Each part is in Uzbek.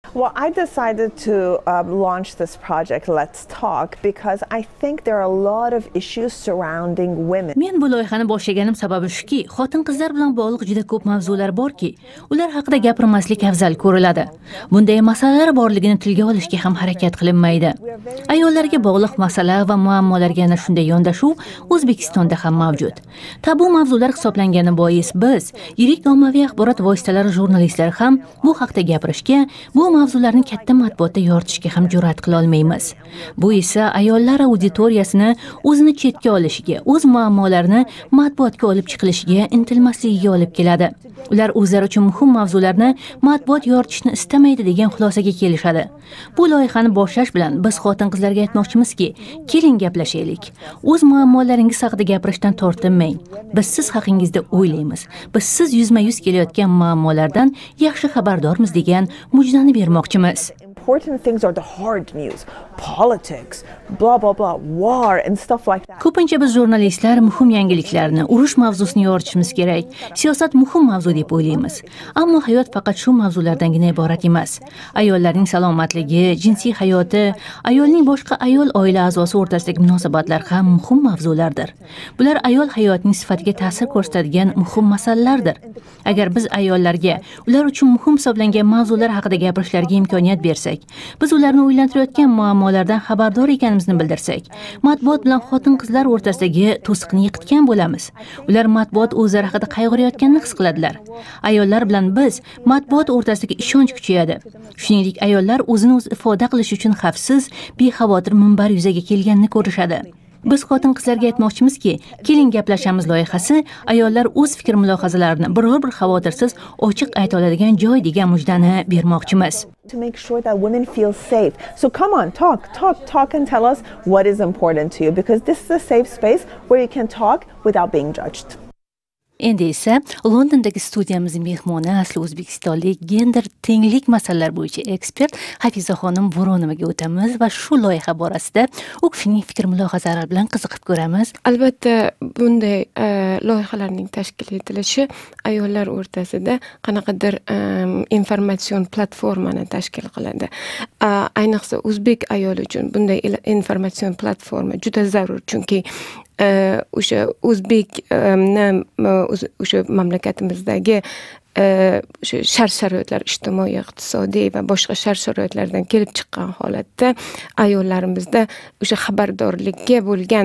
Well, I decided to launch this project, Let's Talk, because I think there are a lot of issues surrounding women. Men bu loyihani boshlaganim sababi shuki, xotin-qizlar bilan bog'liq juda ko'p mavzular borki, ular haqida gapirmaslik afzal ko'riladi. Bunday masalalar borligini tilga olishga ham harakat qilinmaydi. Ayollarga bog'liq masala va muammolarga ana shunday yondashuv O'zbekistonda ham mavjud. Tabu mavzular hisoblangani bois biz, yirik ommaviy axborot vositalari jurnalistlari ham bu haqda gapirishga, bu mavzularni katta matbuotda yoritishga ham jur'at qila olmaymiz. Bu esa ayollar auditoriyasini o'zini chetga olishiga, o'z muammolarini matbuotga olib chiqilishiga intilmasligiga olib keladi. Ular o'zlari uchun muhim mavzularni matbuot yoritishni istamaydi degan xulosaga kelishadi. Bu loyihani boshlash bilan biz xotin-qizlarga aytmoqchimizki, keling gaplashaylik. O'z muammolaringiz haqida gapirishdan tortinmang. Biz siz haqingizda o'ylaymiz. Biz siz yuzma-yuz kelayotgan muammolardan yaxshi xabardormiz degan mujdani bermoqchimiz. Important things are the hard news, politics, blah blah blah, war and stuff like that. Ko'pincha biz jurnalistlar muhim yangiliklarni, urush mavzusini yoritishimiz kerak. Siyosat muhim mavzu deb o'ylaymiz. Ammo hayot faqat shu mavzulardangina iborat emas. Ayollarning salomatligi, jinsiy hayoti, ayolning boshqa ayol oila a'zosi o'rtasidagi munosabatlar ham muhim mavzulardir. Bular ayol hayotining sifatiga ta'sir ko'rsatadigan muhim masalalardir. Agar biz ayollarga ular uchun muhim hisoblangan mavzular haqida gapirishlariga imkoniyat bersak, biz ularni o'ylantirayotgan muammolardan xabardor ekanimizni bildirsak, matbuot bilan xotin-qizlar o'rtasidagi to'siqni yiqitgan bo'lamiz. Ular matbuot o'zlari haqida qayg'urayotganini his qiladilar. Ayollar bilan biz matbuot o'rtasidagi ishonch kuchayadi. Shuningdek, ayollar o'zini o'zi ifoda qilish uchun xavfsiz, bexavotir minbar yuzaga kelganini ko'rishadi. Biz xotin-qizlarga aytmoqchimizki, keling gaplashamiz loyihasi ayollar o'z fikr mulohazalarini biror bir xavotirsiz ochiq ayta oladigan joy degan mujdani bermoqchimiz. To make sure that women feel safe. So come on, talk and tell us what is important to you, because this is a safe space where you can talk without being judged. Endi esa Londondagi studiyamizning mehmoni asli o'zbekistonlik gender tenglik masalalari bo'yicha ekspert Hafizaxonim Bo'ronovaga o'tamiz va shu loyiha borasida u kishining fikr mulohazalari bilan qiziqib ko'ramiz. Albatta, bunday loyihalarning tashkil etilishi ayollar o'rtasida qanaqadir informatsion platformani tashkil qiladi. Ayniqsa o'zbek ayoli uchun bunday informatsion platforma juda zarur, chunki o'sha o'zbekni o'sha mamlakatimizdagi o'sha shart-sharoitlar, ijtimoiy, iqtisodiy va boshqa shart-sharoitlardan kelib chiqqan holatda ayollarimizda o'sha xabardorlikka bo'lgan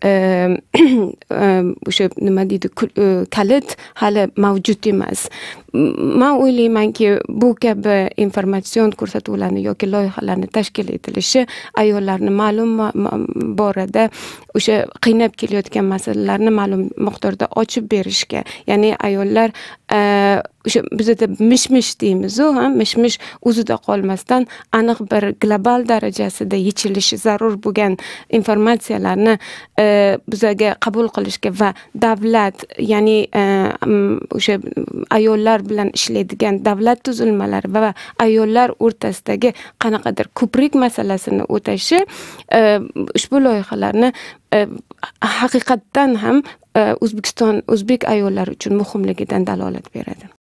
o'sha nima deydi, kalit hali mavjud emas. Men o'ylaymanki, bu kabi informatsion ko'rsatuvlarni yoki loyihalarni tashkil etilishi ayollarni ma'lum borada o'sha qiynab kelayotgan masalalarni ma'lum miqdorda ochib berishga, ya'ni ayollar o'sha bizda mish-mish deymiz-ku, mish-mish o'zida qolmasdan aniq bir global darajasida yechilishi zarur bo'lgan informatsiyalarni bizga qabul qilishga va davlat, ya'ni o'sha ayollar bilan ishlaydigan davlat tuzilmalari va ayollar o'rtasidagi qanaqadir ko'prik masalasini o'tashi ushbu loyihalarni haqiqatdan ham o'zbek ayollari uchun muhimligidan dalolat beradi.